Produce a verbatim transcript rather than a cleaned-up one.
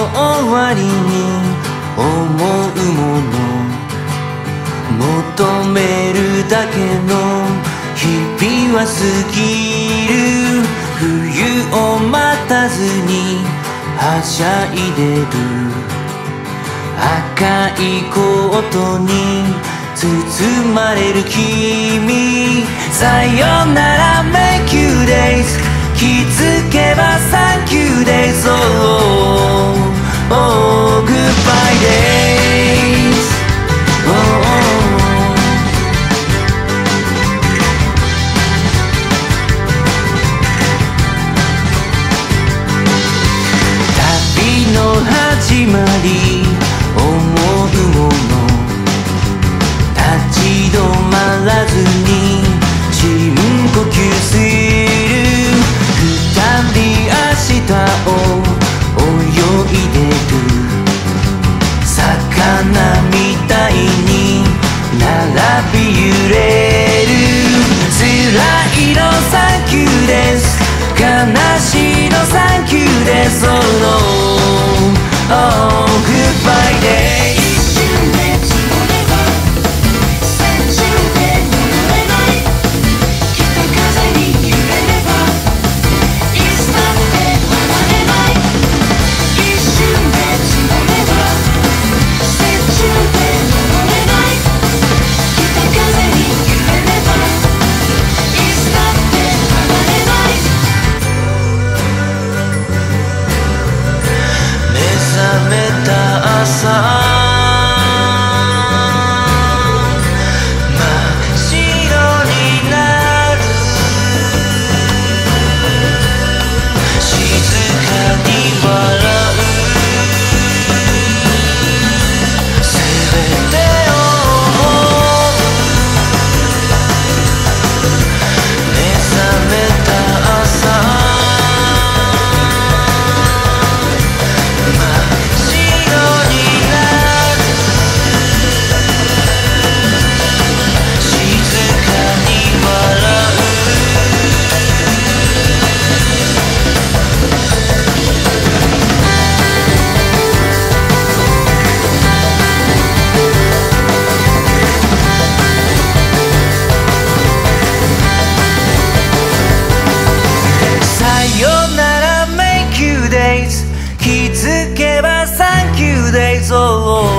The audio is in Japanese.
終わりに思うもの、求めるだけの日々は過ぎる。冬を待たずにはしゃいでる。赤いコートに包まれる君、さよなら Make you days、 気づけば Thank you days、 Oh, oh, goodbye days、 oh, oh。 旅の始まり思うもの、立ち止まらずに深呼吸する。二人明日を泳いでる。魚みたいに並び揺れる。辛いのサンキューです、悲しいのサンキューです。 Oh no、 Oh goodbye days。気づけば Thank you days、 oh